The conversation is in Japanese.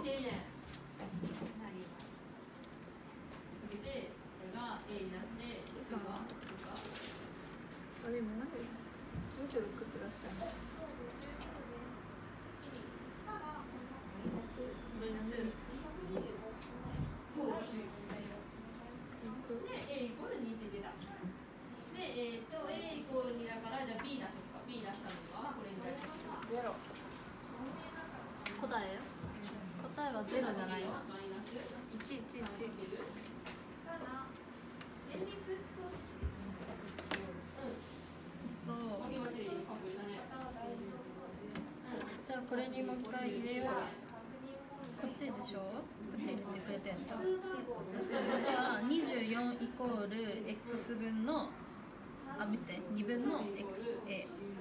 でいいね。それでこれが A になって子があれもない26ください。 で A イコール2って出た。でA イコール2だからじゃあ B 出そうか。B 出したのはこれに対してゼロ。答えよ。答えはゼロじゃないよ。111。じゃあこれにもう一回入れよう。こっちでしょ。こっち入れてくれてんだ。では24イコール x 分の見て2分の a